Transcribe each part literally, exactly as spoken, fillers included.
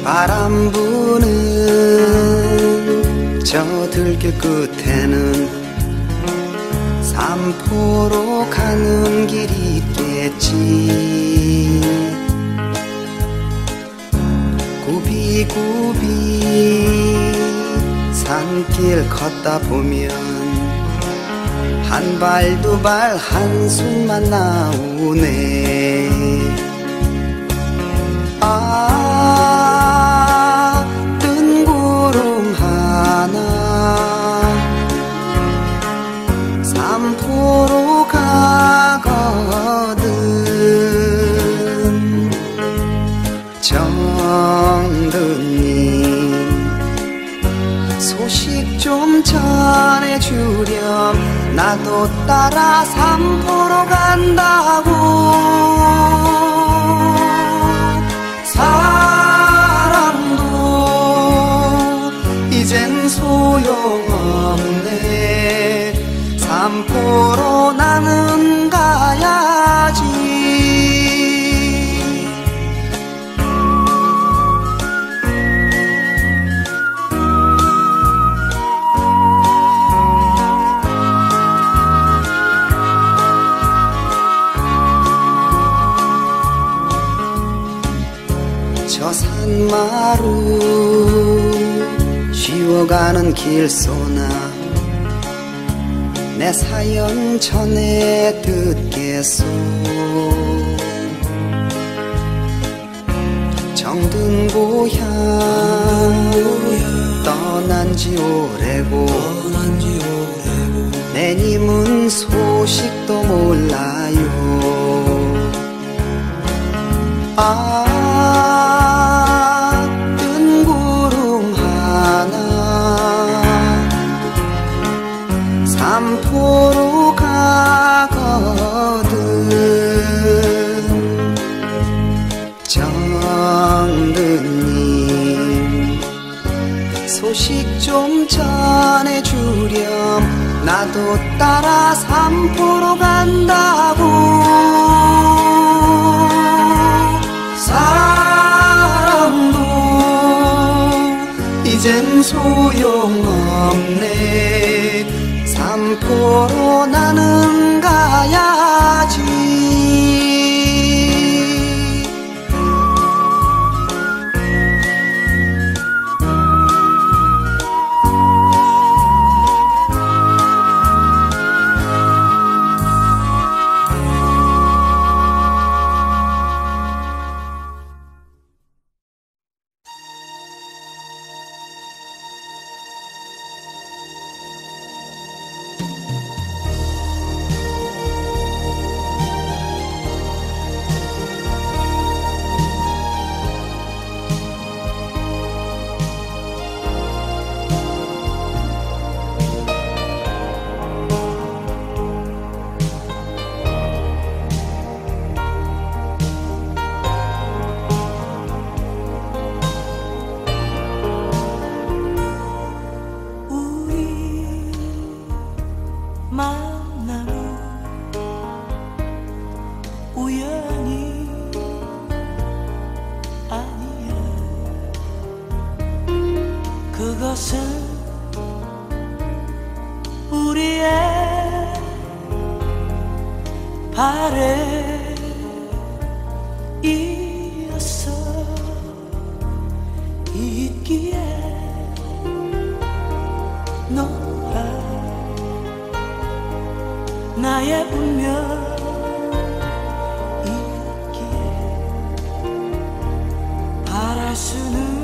바람 부는 저 들길 끝에는 삼포로 가는 길이 있겠지. 굽이굽이 산길 걷다 보면 한 발 두 발 한숨만 나오네. 아, 뜬 구름 하나 삼포로 가거든. 정든님 소식 좀 전해주렴. 나도 따라 삼포로 간다고. 사랑도 이젠 소용없네. 삼포로 나는 가야지. 저 산마루 쉬어가는 길소나 내 사연 전해 듣겠소. 정든 고향 떠난 지 오래고 내님은 소식도 몰라요. 아, 뜬 구름 하나 삼포로 가거든. 정든님 소식 좀 전해주렴. 나도 따라 삼포로 간다고. 사랑도 이젠 소용없네. 삼포로 나는 가야지. 그것은 우리의 바램이었어. 있기에 너와 나의 운명이었기에 바랄 수는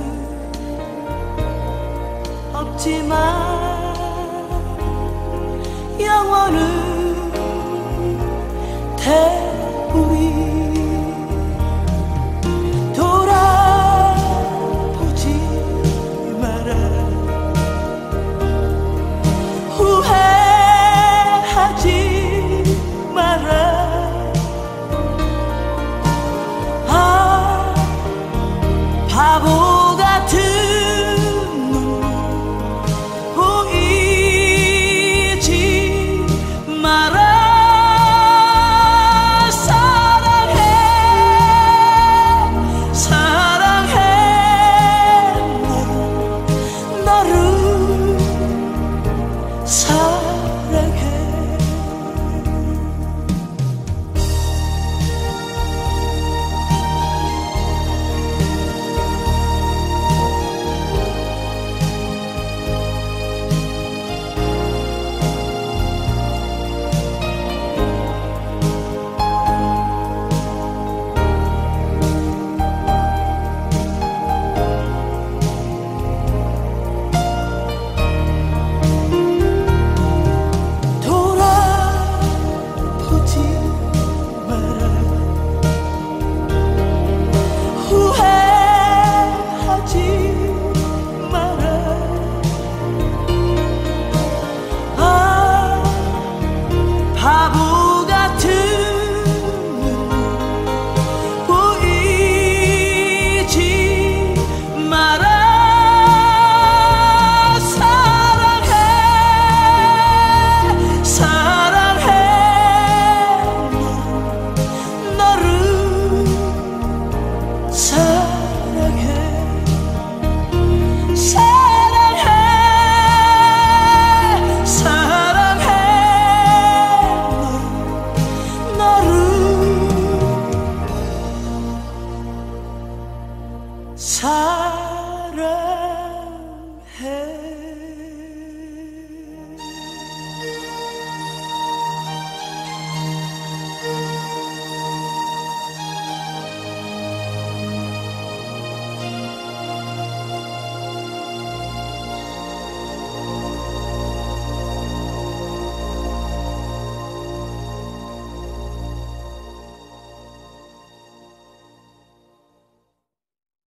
없지만 영원은 태우리. 돌아보지 마라. 후회하지 마라. 아, 바보 같은 사랑해 사랑해 사랑해 사랑해 너를 너를 사랑